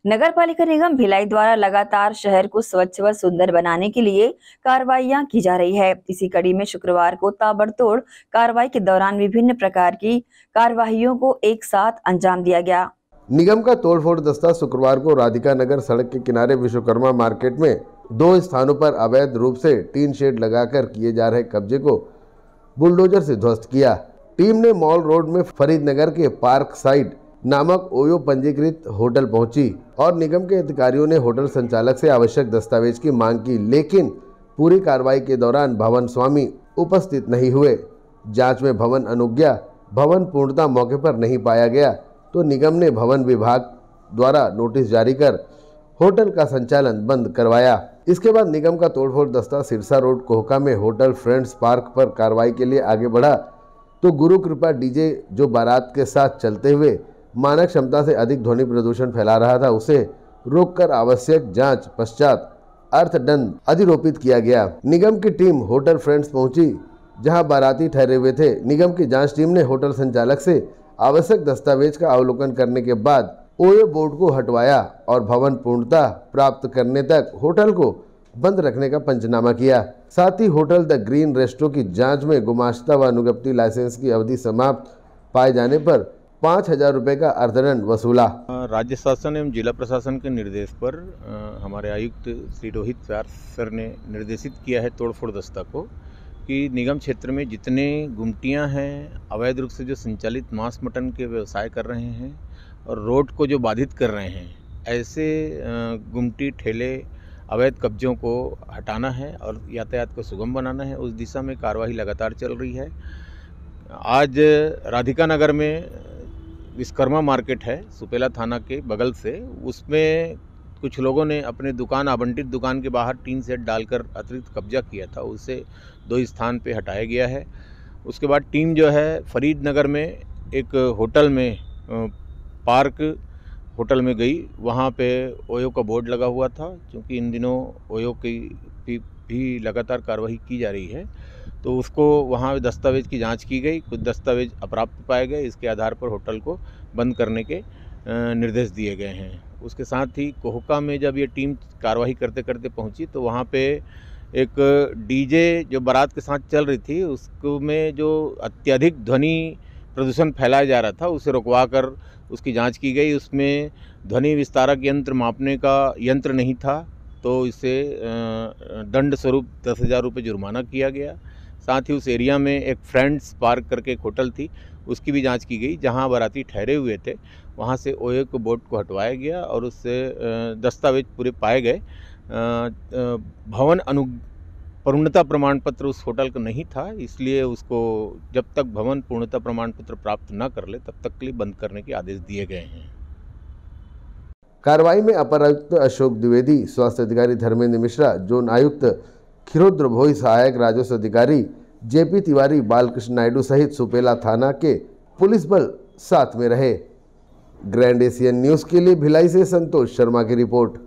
नगर पालिका निगम भिलाई द्वारा लगातार शहर को स्वच्छ व सुंदर बनाने के लिए कार्रवाइयां की जा रही है। इसी कड़ी में शुक्रवार को ताबड़तोड़ कार्रवाई के दौरान विभिन्न प्रकार की कार्रवाइयों को एक साथ अंजाम दिया गया। निगम का तोड़फोड़ दस्ता शुक्रवार को राधिका नगर सड़क के किनारे विश्वकर्मा मार्केट में 2 स्थानों पर अवैध रूप से टीन शेड लगाकर किए जा रहे कब्जे को बुलडोजर से ध्वस्त किया। टीम ने मॉल रोड में फरीदनगर के पार्क साइड नामक ओयो पंजीकृत होटल पहुंची और निगम के अधिकारियों ने होटल संचालक से आवश्यक दस्तावेज की मांग की, लेकिन पूरी कार्रवाई के दौरान भवन स्वामी उपस्थित नहीं हुए। जांच में भवन अनुज्ञा भवन पूर्णता मौके पर नहीं पाया गया तो निगम ने भवन विभाग द्वारा नोटिस जारी कर होटल का संचालन बंद करवाया। इसके बाद निगम का तोड़फोड़ दस्ता सिरसा रोड कोहका में होटल फ्रेंड्स पार्क पर कार्रवाई के लिए आगे बढ़ा तो गुरु कृपा डीजे जो बारात के साथ चलते हुए मानक क्षमता से अधिक ध्वनि प्रदूषण फैला रहा था, उसे रोककर आवश्यक जांच पश्चात अर्थदंड अधिरोपित किया गया। निगम की टीम होटल फ्रेंड्स पहुंची जहां बाराती ठहरे हुए थे। निगम की जांच टीम ने होटल संचालक से आवश्यक दस्तावेज का अवलोकन करने के बाद ओयो बोर्ड को हटवाया और भवन पूर्णता प्राप्त करने तक होटल को बंद रखने का पंचनामा किया। साथ ही होटल द ग्रीन रेस्टोरेंट की जांच में गुमाश्ता व अनुज्ञप्ति लाइसेंस की अवधि समाप्त पाए जाने पर 5,000 रुपये का अर्थदंड वसूला। राज्य शासन एवं जिला प्रशासन के निर्देश पर हमारे आयुक्त श्री रोहित व्यास सर ने निर्देशित किया है तोड़फोड़ दस्ता को कि निगम क्षेत्र में जितने गुमटियां हैं, अवैध रूप से जो संचालित मांस मटन के व्यवसाय कर रहे हैं और रोड को जो बाधित कर रहे हैं, ऐसे गुमटी ठेले अवैध कब्जों को हटाना है और यातायात को सुगम बनाना है। उस दिशा में कार्रवाई लगातार चल रही है। आज राधिका नगर में विश्वकर्मा मार्केट है सुपेला थाना के बगल से, उसमें कुछ लोगों ने अपने दुकान आवंटित दुकान के बाहर टीन सेट डालकर अतिरिक्त कब्जा किया था, उसे 2 स्थान पे हटाया गया है। उसके बाद टीम जो है फरीदनगर में एक होटल में पार्क होटल में गई। वहाँ पे ओयो का बोर्ड लगा हुआ था, क्योंकि इन दिनों ओयो की भी लगातार कार्रवाई की जा रही है, तो उसको वहाँ दस्तावेज की जांच की गई। कुछ दस्तावेज अप्राप्त पाए गए, इसके आधार पर होटल को बंद करने के निर्देश दिए गए हैं। उसके साथ ही कोहका में जब ये टीम कार्रवाई करते करते पहुंची तो वहाँ पे एक डीजे जो बारात के साथ चल रही थी, उसको में जो अत्यधिक ध्वनि प्रदूषण फैलाया जा रहा था, उसे रुकवा कर उसकी जांच की गई। उसमें ध्वनि विस्तारक यंत्र मापने का यंत्र नहीं था, तो इसे दंड स्वरूप 10,000 रुपये जुर्माना किया गया। साथ ही उस एरिया में एक फ्रेंड्स पार्क करके एक होटल थी, उसकी भी जांच की गई। जहां बाराती ठहरे हुए थे वहां से ओयो के बोर्ड को हटवाया गया और उससे दस्तावेज पूरे पाए गए। भवन पूर्णता प्रमाण पत्र उस होटल का नहीं था, इसलिए उसको जब तक भवन पूर्णता प्रमाण पत्र प्राप्त न कर ले तब तक के लिए बंद करने के आदेश दिए गए हैं। कार्रवाई में अपर आयुक्त अशोक द्विवेदी, स्वास्थ्य अधिकारी धर्मेंद्र मिश्रा, जोन आयुक्त खिरोद्र भोई, सहायक राजस्व अधिकारी जेपी तिवारी, बालकृष्ण नायडू सहित सुपेला थाना के पुलिस बल साथ में रहे। ग्रैंड एशियन न्यूज़ के लिए भिलाई से संतोष शर्मा की रिपोर्ट।